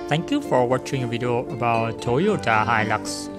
Thank you for watching a video about Toyota Hilux.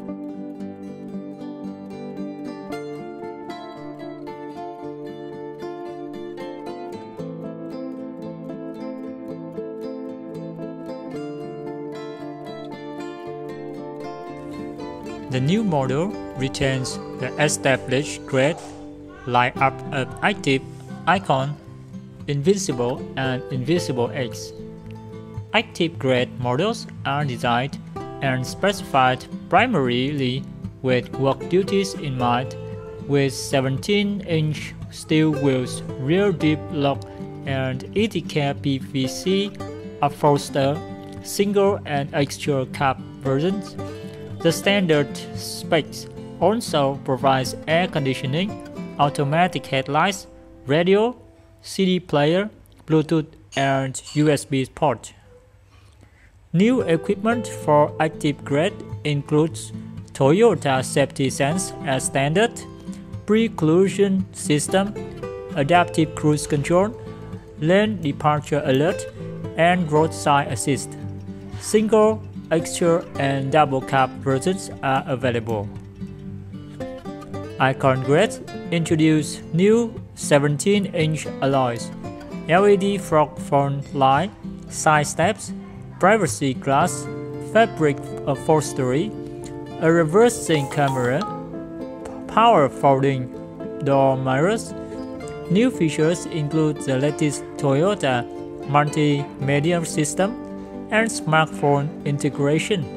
The new model retains the established grade, light up active icon, Invincible and Invisible X. Active grade models are designed and specified primarily with work duties in mind, with 17-inch steel wheels, rear deep lock, and ETK PVC upholster, single and extra cab versions. The standard specs also provides air conditioning, automatic headlights, radio, CD player, Bluetooth, and USB port. New equipment for active grade includes Toyota Safety Sense as standard, pre-collision system, adaptive cruise control, lane departure alert, and roadside assist. Single, extra, and double cab versions are available. Icon Grade introduced new 17-inch alloys, LED front light, side steps, privacy glass, fabric upholstery, a reversing camera, power folding door mirrors. New features include the latest Toyota multimedia system and smartphone integration.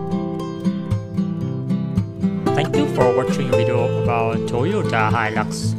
Thank you for watching a video about Toyota Hilux.